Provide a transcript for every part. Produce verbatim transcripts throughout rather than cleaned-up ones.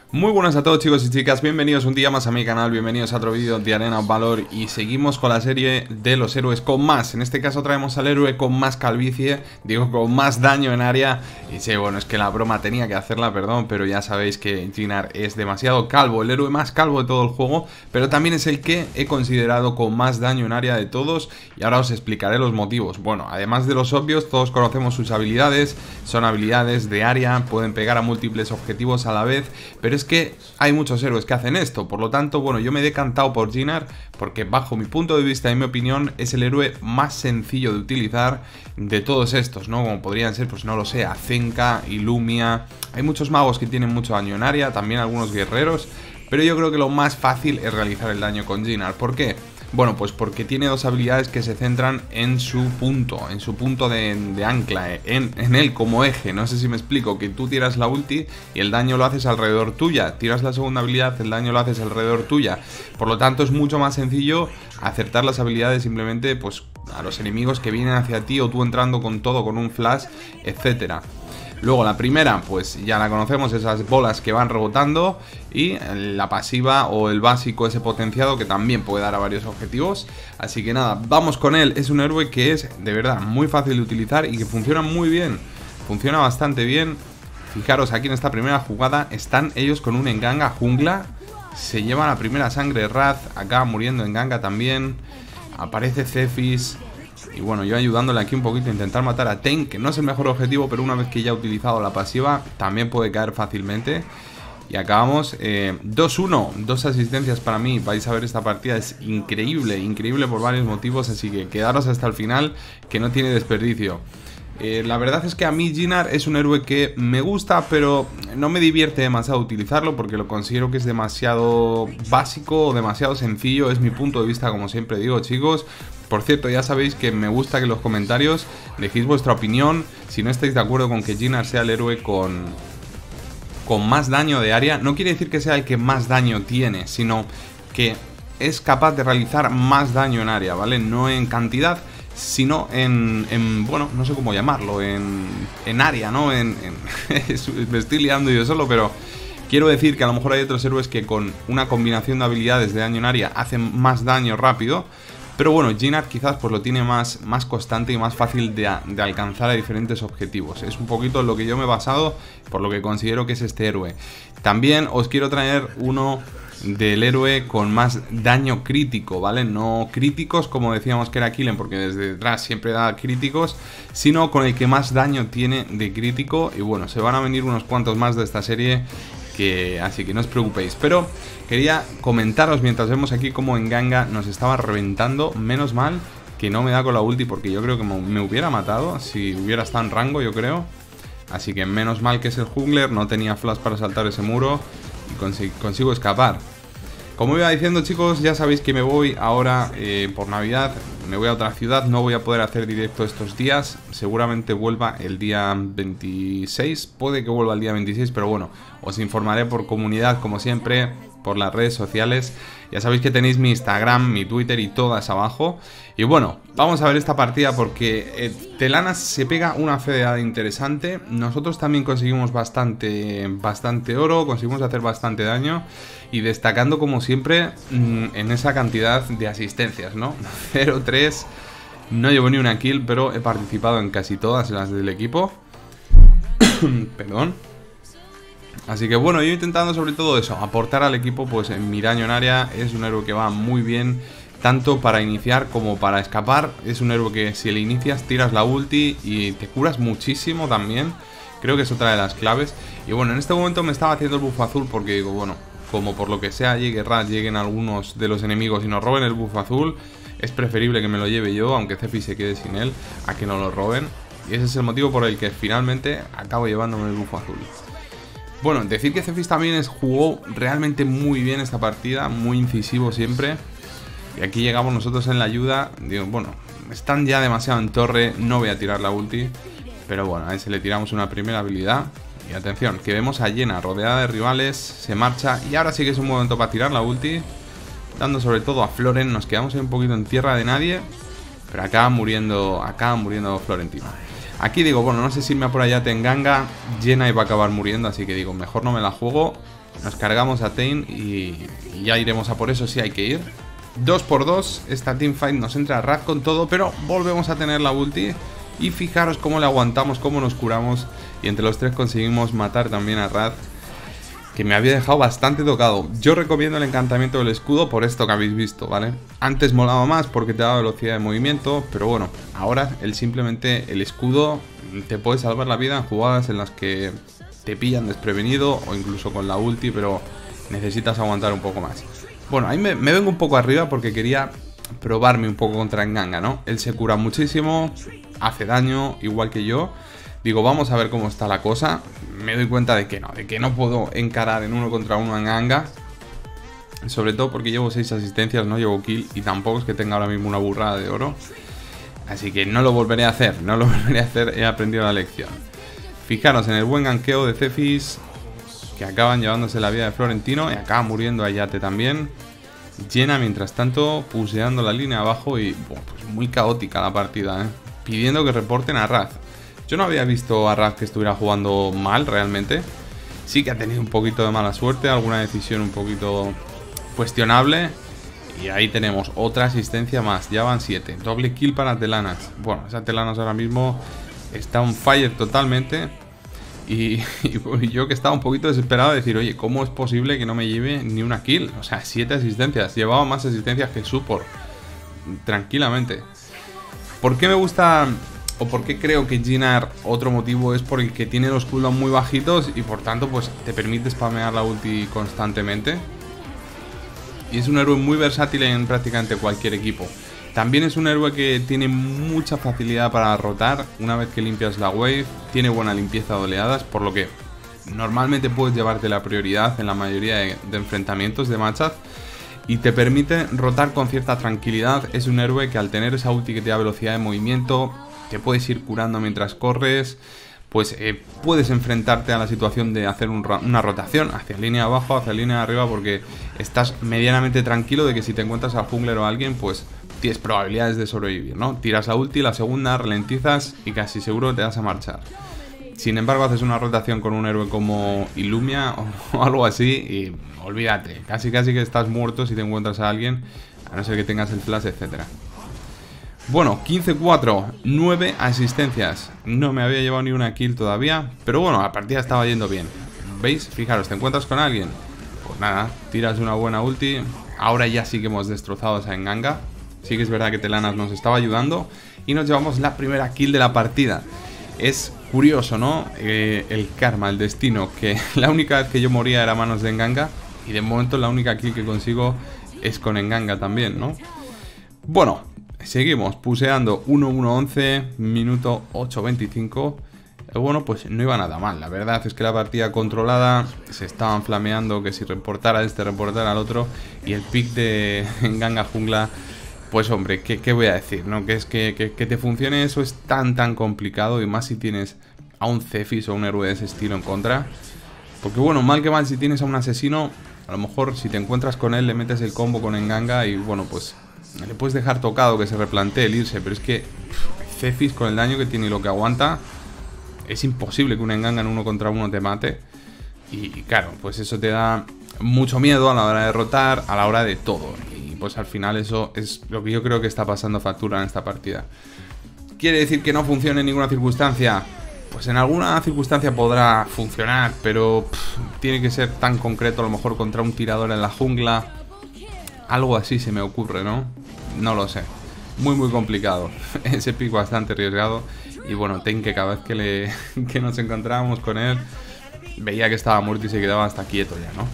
Muy buenas a todos, chicos y chicas, bienvenidos un día más a mi canal, bienvenidos a otro vídeo de Arena of Valor. Y seguimos con la serie de los héroes con más. En este caso traemos al héroe con más calvicie, digo con más daño en área. Y sí, bueno, es que la broma tenía que hacerla, perdón, pero ya sabéis que Gnar es demasiado calvo, el héroe más calvo de todo el juego. Pero también es el que he considerado con más daño en área de todos. Y ahora os explicaré los motivos. Bueno, además de los obvios, todos conocemos sus habilidades. Son habilidades de área, pueden pegar a múltiples objetivos a la vez. Pero es que hay muchos héroes que hacen esto, por lo tanto, bueno, yo me he decantado por Gnar porque bajo mi punto de vista y mi opinión es el héroe más sencillo de utilizar de todos estos, ¿no? Como podrían ser, pues no lo sé, Azenka, Illumia. Hay muchos magos que tienen mucho daño en área, también algunos guerreros, pero yo creo que lo más fácil es realizar el daño con Gnar. ¿Por qué? Bueno, pues porque tiene dos habilidades que se centran en su punto, en su punto de, de ancla, en, en él como eje. No sé si me explico, que tú tiras la ulti y el daño lo haces alrededor tuya. Tiras la segunda habilidad, el daño lo haces alrededor tuya. Por lo tanto es mucho más sencillo acertar las habilidades simplemente pues a los enemigos que vienen hacia ti o tú entrando con todo, con un flash, etcétera. Luego la primera, pues ya la conocemos, esas bolas que van rebotando. Y la pasiva o el básico, ese potenciado que también puede dar a varios objetivos. Así que nada, vamos con él. Es un héroe que es de verdad muy fácil de utilizar y que funciona muy bien. Funciona bastante bien. Fijaros, aquí en esta primera jugada están ellos con un Enganga jungla. Se lleva la primera sangre Wrath, acaba muriendo Enganga también. Aparece Cephis. Y bueno, yo ayudándole aquí un poquito a intentar matar a Tank, que no es el mejor objetivo, pero una vez que ya ha utilizado la pasiva, también puede caer fácilmente. Y acabamos eh, dos uno, dos asistencias para mí. Vais a ver, esta partida es increíble, increíble por varios motivos, así que quedaros hasta el final, que no tiene desperdicio. Eh, la verdad es que a mí Gnar es un héroe que me gusta, pero no me divierte demasiado utilizarlo porque lo considero que es demasiado básico o demasiado sencillo. Es mi punto de vista, como siempre digo, chicos. Por cierto, ya sabéis que me gusta que en los comentarios dejéis vuestra opinión. Si no estáis de acuerdo con que Gnar sea el héroe con, con más daño de área, no quiere decir que sea el que más daño tiene, sino que es capaz de realizar más daño en área, ¿vale? No en cantidad, sino en, en bueno, no sé cómo llamarlo, en, en área, ¿no? En, en me estoy liando yo solo, pero quiero decir que a lo mejor hay otros héroes que con una combinación de habilidades de daño en área hacen más daño rápido. Pero bueno, Gnar quizás pues lo tiene más, más constante y más fácil de, de alcanzar a diferentes objetivos. Es un poquito en lo que yo me he basado, por lo que considero que es este héroe. También os quiero traer uno del héroe con más daño crítico, ¿vale? No críticos como decíamos que era Killen, porque desde detrás siempre da críticos, sino con el que más daño tiene de crítico. Y bueno, se van a venir unos cuantos más de esta serie, que, así que no os preocupéis. Pero quería comentaros mientras vemos aquí como Enganga nos estaba reventando. Menos mal que no me da con la ulti, porque yo creo que me hubiera matado si hubiera estado en rango, yo creo. Así que menos mal que es el jungler, no tenía flash para saltar ese muro y consigo, consigo escapar. Como iba diciendo, chicos, ya sabéis que me voy ahora eh, por Navidad, me voy a otra ciudad, no voy a poder hacer directo estos días, seguramente vuelva el día veintiséis, puede que vuelva el día veintiséis, pero bueno, os informaré por comunidad, como siempre, por las redes sociales. Ya sabéis que tenéis mi Instagram, mi Twitter y todas abajo. Y bueno, vamos a ver esta partida porque eh, Telana se pega una fedeada interesante. Nosotros también conseguimos bastante, bastante oro, conseguimos hacer bastante daño. Y destacando como siempre mmm, en esa cantidad de asistencias, ¿no? cero tres, no llevo ni una kill, pero he participado en casi todas las del equipo. Perdón. Así que bueno, yo intentando sobre todo eso, aportar al equipo pues en mi daño en área. Es un héroe que va muy bien, tanto para iniciar como para escapar. Es un héroe que si le inicias tiras la ulti y te curas muchísimo también. Creo que es otra de las claves. Y bueno, en este momento me estaba haciendo el buff azul porque digo, bueno, como por lo que sea llegue Rat, lleguen algunos de los enemigos y nos roben el buff azul, es preferible que me lo lleve yo, aunque Cephis se quede sin él, a que no lo roben. Y ese es el motivo por el que finalmente acabo llevándome el buff azul. Bueno, decir que Cephis también es, jugó realmente muy bien esta partida, muy incisivo siempre. Y aquí llegamos nosotros en la ayuda. Digo, bueno, están ya demasiado en torre, no voy a tirar la ulti. Pero bueno, a ese le tiramos una primera habilidad. Y atención, que vemos a Yenna rodeada de rivales, se marcha. Y ahora sí que es un momento para tirar la ulti, dando sobre todo a Floren. Nos quedamos ahí un poquito en tierra de nadie, pero acaba muriendo, acaba muriendo Florentino. Aquí digo, bueno, no sé si me por allá Tenganga, Yenna y va a acabar muriendo, así que digo, mejor no me la juego. Nos cargamos a Tain y, y ya iremos a por eso si hay que ir. dos por dos, esta teamfight nos entra a Raz con todo, pero volvemos a tener la ulti. Y fijaros cómo le aguantamos, cómo nos curamos. Y entre los tres conseguimos matar también a Raz, que me había dejado bastante tocado. Yo recomiendo el encantamiento del escudo por esto que habéis visto, ¿vale? Antes molaba más porque te daba velocidad de movimiento, pero bueno, ahora el simplemente el escudo te puede salvar la vida en jugadas en las que te pillan desprevenido o incluso con la ulti, pero necesitas aguantar un poco más. Bueno, ahí me, me vengo un poco arriba porque quería probarme un poco contra Nganga, ¿no? Él se cura muchísimo, hace daño, igual que yo. Digo, vamos a ver cómo está la cosa. Me doy cuenta de que no, de que no puedo encarar en uno contra uno a Nganga. Sobre todo porque llevo seis asistencias, no llevo kill y tampoco es que tenga ahora mismo una burrada de oro. Así que no lo volveré a hacer, no lo volveré a hacer, he aprendido la lección. Fijaros en el buen ganqueo de Cephis, que acaban llevándose la vida de Florentino y acaba muriendo Ayate también. Llena mientras tanto puseando la línea abajo y bueno, pues muy caótica la partida, ¿eh? Pidiendo que reporten a Raz. Yo no había visto a Raz que estuviera jugando mal realmente. Sí que ha tenido un poquito de mala suerte, alguna decisión un poquito cuestionable. Y ahí tenemos otra asistencia más, ya van siete. Doble kill para Telanas. Bueno, esa Telanas ahora mismo está on fire totalmente. Y, y yo que estaba un poquito desesperado de decir, oye, ¿cómo es posible que no me lleve ni una kill? O sea, siete asistencias. Llevaba más asistencias que support. Tranquilamente. ¿Por qué me gusta o por qué creo que Gnar, otro motivo, es por el que tiene los cooldowns muy bajitos y por tanto pues te permite spamear la ulti constantemente? Y es un héroe muy versátil en prácticamente cualquier equipo. También es un héroe que tiene mucha facilidad para rotar una vez que limpias la wave. Tiene buena limpieza de oleadas, por lo que normalmente puedes llevarte la prioridad en la mayoría de, de enfrentamientos de matchup. Y te permite rotar con cierta tranquilidad. Es un héroe que al tener esa ulti que te da velocidad de movimiento, te puedes ir curando mientras corres. Pues eh, puedes enfrentarte a la situación de hacer un, una rotación hacia línea abajo, hacia línea arriba, porque estás medianamente tranquilo de que si te encuentras al jungler o a alguien, pues tienes probabilidades de sobrevivir, ¿no? Tiras la ulti, la segunda, ralentizas y casi seguro te vas a marchar. Sin embargo, haces una rotación con un héroe como Illumia o, o algo así y olvídate, casi casi que estás muerto si te encuentras a alguien, a no ser que tengas el flash, etcétera. Bueno, quince cuatro, nueve asistencias. No me había llevado ni una kill todavía, pero bueno, la partida estaba yendo bien. ¿Veis? Fijaros, te encuentras con alguien, pues nada, tiras una buena ulti. Ahora ya sí que hemos destrozado a esa Nganga. Sí que es verdad que Telanas nos estaba ayudando y nos llevamos la primera kill de la partida. Es curioso, ¿no? Eh, el karma, el destino, que la única vez que yo moría era a manos de Nganga y de momento la única kill que consigo es con Nganga también, ¿no? Bueno, seguimos puseando uno uno once, minuto ocho veinticinco. Bueno, pues no iba nada mal. La verdad es que la partida controlada, se estaban flameando que si reportara este, reportara al otro. Y el pick de Nganga jungla, pues hombre, ¿qué, qué voy a decir? ¿No? Que es que, que, que te funcione eso es tan tan complicado. Y más si tienes a un Cephis o un héroe de ese estilo en contra. Porque bueno, mal que mal, si tienes a un asesino, a lo mejor si te encuentras con él, le metes el combo con Nganga y bueno, pues le puedes dejar tocado, que se replantee el irse. Pero es que pff, Cephis con el daño que tiene y lo que aguanta, es imposible que una Nganga en uno contra uno te mate. Y claro, pues eso te da mucho miedo a la hora de rotar, a la hora de todo. Y pues al final eso es lo que yo creo que está pasando factura en esta partida. ¿Quiere decir que no funcione en ninguna circunstancia? Pues en alguna circunstancia podrá funcionar, pero pff, tiene que ser tan concreto, a lo mejor contra un tirador en la jungla. Algo así se me ocurre, ¿no? No lo sé. Muy muy complicado. Ese pick bastante arriesgado. Y bueno, Tain, que cada vez que, le, que nos encontrábamos con él, veía que estaba muerto y se quedaba hasta quieto ya, ¿no?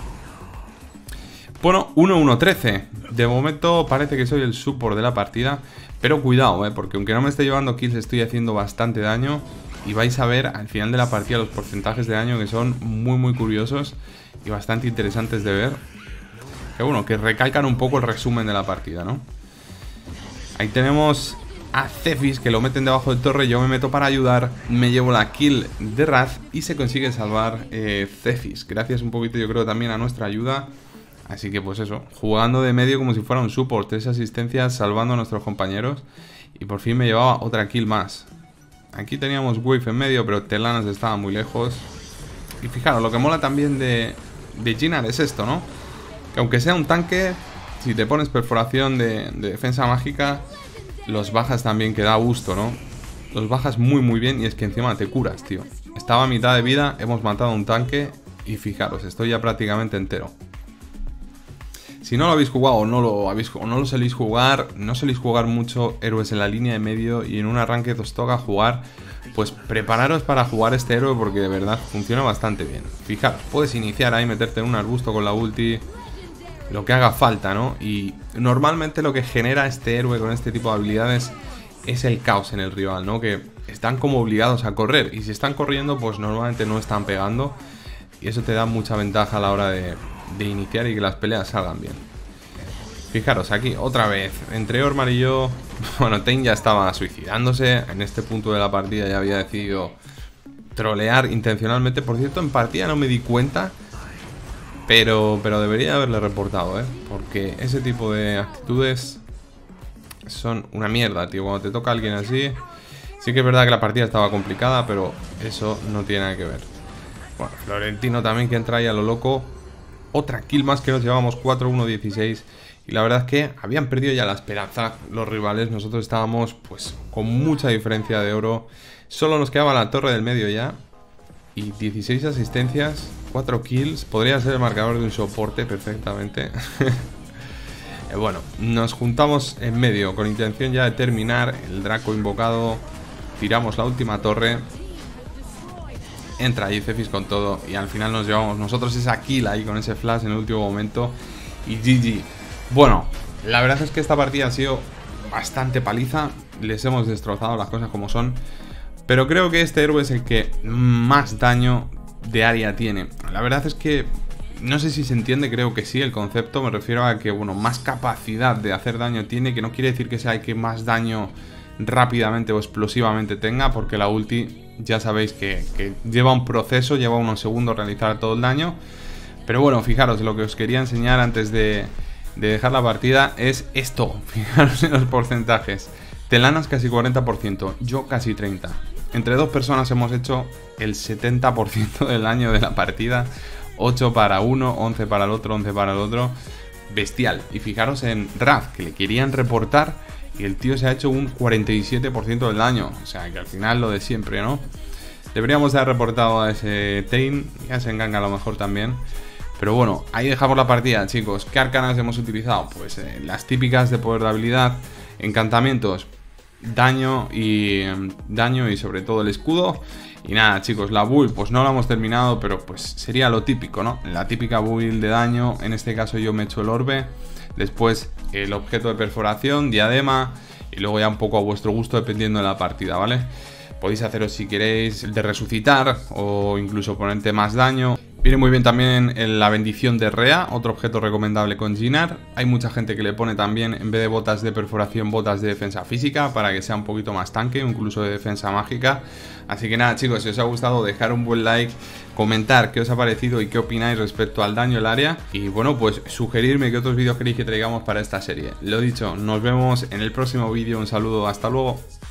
Bueno, uno uno trece. De momento parece que soy el support de la partida. Pero cuidado, ¿eh? Porque aunque no me esté llevando kills, estoy haciendo bastante daño. Y vais a ver al final de la partida los porcentajes de daño que son muy muy curiosos y bastante interesantes de ver. Que bueno, que recalcan un poco el resumen de la partida, ¿no? Ahí tenemos a Cephis, que lo meten debajo de torre. Yo me meto para ayudar, me llevo la kill de Raz y se consigue salvar eh, Cephis. Gracias un poquito, yo creo, también a nuestra ayuda. Así que pues eso, jugando de medio como si fuera un support, tres asistencias, salvando a nuestros compañeros. Y por fin me llevaba otra kill más. Aquí teníamos wave en medio, pero Telanas estaba muy lejos. Y fijaros, lo que mola también de, de Gnar es esto, ¿no? Que aunque sea un tanque, si te pones perforación de, de defensa mágica, los bajas también, que da gusto, ¿no? Los bajas muy muy bien y es que encima te curas, tío. Estaba a mitad de vida, hemos matado a un tanque y fijaros, estoy ya prácticamente entero. Si no lo habéis jugado o no lo, habéis, o no lo soléis jugar, no soléis jugar mucho héroes en la línea de medio y en un arranque os toca jugar, pues prepararos para jugar este héroe porque de verdad funciona bastante bien. Fijaros, puedes iniciar ahí, meterte en un arbusto con la ulti, lo que haga falta, ¿no? Y normalmente lo que genera este héroe con este tipo de habilidades es el caos en el rival, ¿no? Que están como obligados a correr y si están corriendo pues normalmente no están pegando y eso te da mucha ventaja a la hora de, de iniciar y que las peleas salgan bien. Fijaros aquí otra vez entre Ormar y yo. Bueno, Tain ya estaba suicidándose. En este punto de la partida ya había decidido trolear intencionalmente. Por cierto, en partida no me di cuenta, Pero, pero debería haberle reportado, ¿eh? Porque ese tipo de actitudes son una mierda, tío. Cuando te toca a alguien así, sí que es verdad que la partida estaba complicada, pero eso no tiene nada que ver. Bueno, Florentino también que entra ahí a lo loco. Otra kill más que nos llevamos, cuatro uno dieciséis. Y la verdad es que habían perdido ya la esperanza los rivales. Nosotros estábamos pues con mucha diferencia de oro. Solo nos quedaba la torre del medio ya. Y dieciséis asistencias, cuatro kills. Podría ser el marcador de un soporte perfectamente. Bueno, nos juntamos en medio con intención ya de terminar. El Draco invocado. Tiramos la última torre. Entra ahí Cephis con todo. Y al final nos llevamos nosotros esa kill ahí con ese flash en el último momento. Y G G. Bueno, la verdad es que esta partida ha sido bastante paliza. Les hemos destrozado las cosas como son. Pero creo que este héroe es el que más daño de área tiene. La verdad es que no sé si se entiende, creo que sí el concepto. Me refiero a que, bueno, más capacidad de hacer daño tiene. Que no quiere decir que sea el que más daño rápidamente o explosivamente tenga. Porque la ulti ya sabéis que, que lleva un proceso, lleva unos segundos realizar todo el daño. Pero bueno, fijaros, lo que os quería enseñar antes de, de dejar la partida es esto. Fijaros en los porcentajes. Telanas casi cuarenta por ciento, yo casi treinta por ciento. Entre dos personas hemos hecho el setenta por ciento del daño de la partida. ocho para uno, once para el otro, once para el otro. Bestial. Y fijaros en Raz, que le querían reportar y el tío se ha hecho un cuarenta y siete por ciento del daño. O sea, que al final lo de siempre, ¿no? Deberíamos de haber reportado a ese Tain y a ese Enganga a lo mejor también. Pero bueno, ahí dejamos la partida, chicos. ¿Qué arcanas hemos utilizado? Pues eh, las típicas de poder de habilidad, encantamientos, daño y eh, daño y sobre todo el escudo. Y nada, chicos, la build pues no la hemos terminado, pero pues sería lo típico, ¿no? La típica build de daño. En este caso yo me echo el orbe, después el objeto de perforación, diadema y luego ya un poco a vuestro gusto dependiendo de la partida, ¿vale? Podéis haceros si queréis el de resucitar o incluso ponerte más daño. Viene muy bien también la bendición de Rea, otro objeto recomendable con Gnar. Hay mucha gente que le pone también, en vez de botas de perforación, botas de defensa física, para que sea un poquito más tanque, incluso de defensa mágica. Así que nada, chicos, si os ha gustado, dejar un buen like, comentar qué os ha parecido y qué opináis respecto al daño del área. Y bueno, pues sugerirme qué otros vídeos queréis que traigamos para esta serie. Lo dicho, nos vemos en el próximo vídeo, un saludo, hasta luego.